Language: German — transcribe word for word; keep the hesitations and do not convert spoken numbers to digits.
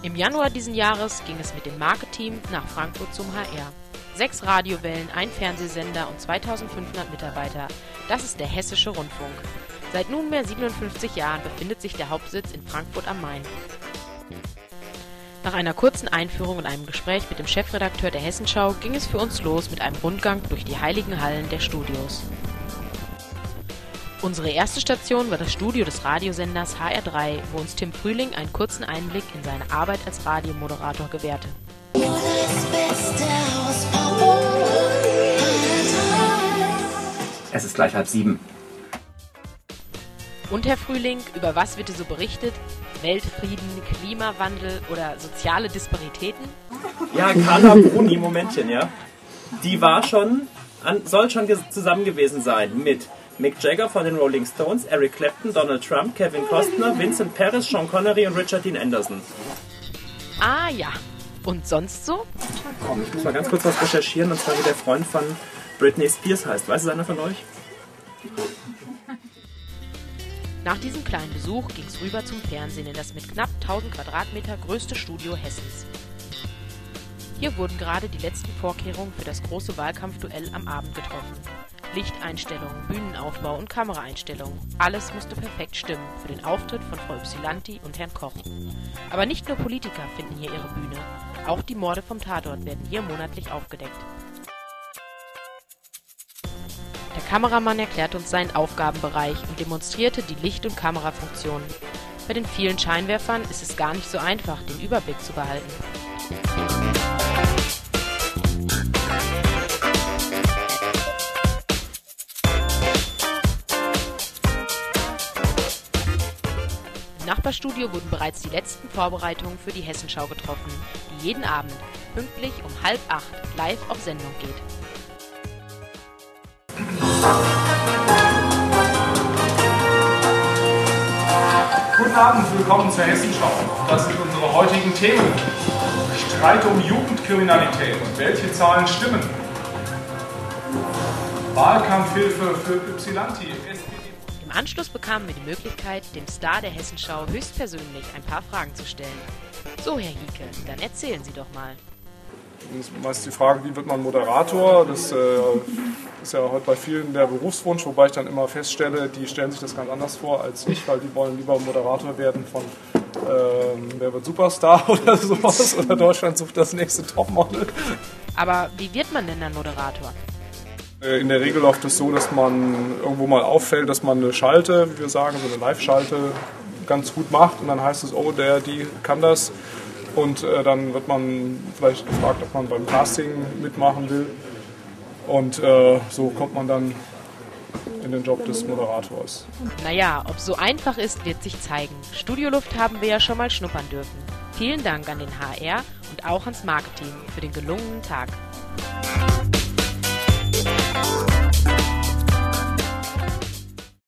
Im Januar diesen Jahres ging es mit dem Marketeam nach Frankfurt zum H R. Sechs Radiowellen, ein Fernsehsender und zweitausendfünfhundert Mitarbeiter. Das ist der Hessische Rundfunk. Seit nunmehr siebenundfünfzig Jahren befindet sich der Hauptsitz in Frankfurt am Main. Nach einer kurzen Einführung und einem Gespräch mit dem Chefredakteur der Hessenschau ging es für uns los mit einem Rundgang durch die heiligen Hallen der Studios. Unsere erste Station war das Studio des Radiosenders H R drei, wo uns Tim Frühling einen kurzen Einblick in seine Arbeit als Radiomoderator gewährte. Es ist gleich halb sieben. Und Herr Frühling, über was wird hier so berichtet? Weltfrieden, Klimawandel oder soziale Disparitäten? Ja, Carla Bruni, Momentchen, ja. Die war schon, an, soll schon zusammen gewesen sein mit Mick Jagger von den Rolling Stones, Eric Clapton, Donald Trump, Kevin Costner, Vincent Paris, Sean Connery und Richard Dean Anderson. Ah ja. Und sonst so? Komm, ich muss mal ganz kurz was recherchieren, und zwar wie der Freund von Britney Spears heißt. Weiß es einer von euch? Nach diesem kleinen Besuch ging es rüber zum Fernsehen in das mit knapp tausend Quadratmeter größte Studio Hessens. Hier wurden gerade die letzten Vorkehrungen für das große Wahlkampfduell am Abend getroffen. Lichteinstellungen, Bühnenaufbau und Kameraeinstellungen. Alles musste perfekt stimmen für den Auftritt von Frau Ypsilanti und Herrn Koch. Aber nicht nur Politiker finden hier ihre Bühne. Auch die Morde vom Tatort werden hier monatlich aufgedeckt. Der Kameramann erklärte uns seinen Aufgabenbereich und demonstrierte die Licht- und Kamerafunktionen. Bei den vielen Scheinwerfern ist es gar nicht so einfach, den Überblick zu behalten. Im Nachbarstudio wurden bereits die letzten Vorbereitungen für die Hessenschau getroffen, die jeden Abend pünktlich um halb acht live auf Sendung geht. Guten Abend, willkommen zur Hessenschau. Das sind unsere heutigen Themen. Streit um Jugendkriminalität und welche Zahlen stimmen. Wahlkampfhilfe für Ypsilanti. Im Anschluss bekamen wir die Möglichkeit, dem Star der Hessenschau höchstpersönlich ein paar Fragen zu stellen. So, Herr Hieke, dann erzählen Sie doch mal. Das ist meist die Frage, wie wird man Moderator? Das äh, ist ja heute bei vielen der Berufswunsch, wobei ich dann immer feststelle, die stellen sich das ganz anders vor als ich, weil die wollen lieber Moderator werden von ähm, Wer wird Superstar oder sowas, oder Deutschland sucht das nächste Topmodel. Aber wie wird man denn dann Moderator? In der Regel läuft es so, dass man irgendwo mal auffällt, dass man eine Schalte, wie wir sagen, so eine Live-Schalte ganz gut macht und dann heißt es, oh, der, die kann das. Und äh, dann wird man vielleicht gefragt, ob man beim Casting mitmachen will. Und äh, so kommt man dann in den Job des Moderators. Naja, ob so einfach ist, wird sich zeigen. Studioluft haben wir ja schon mal schnuppern dürfen. Vielen Dank an den H R und auch ans Marketing für den gelungenen Tag.